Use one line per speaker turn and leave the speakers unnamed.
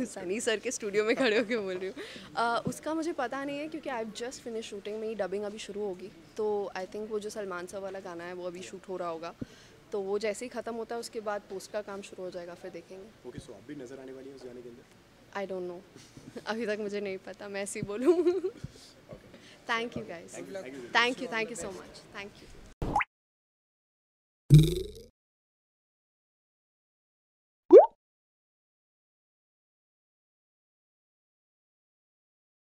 Sunny sir के studio में खड़े होकर बोल रही हूँ। उसका मुझे पता नहीं है क्योंकि आई जस्ट फिनिश शूटिंग, में ही डबिंग अभी शुरू होगी, तो आई थिंक वो जो सलमान सर वाला गाना है वो अभी शूट हो रहा होगा, तो वो जैसे ही ख़त्म होता है उसके बाद पोस्ट का काम शुरू हो जाएगा, फिर देखेंगे।
ओके, सो आप भी नज़र आने वाली है उस गाने के अंदर?
आई डोंट नो, अभी तक मुझे नहीं पता, मैं ऐसे ही बोलूँ। Thank you guys, thank you so much, thank you.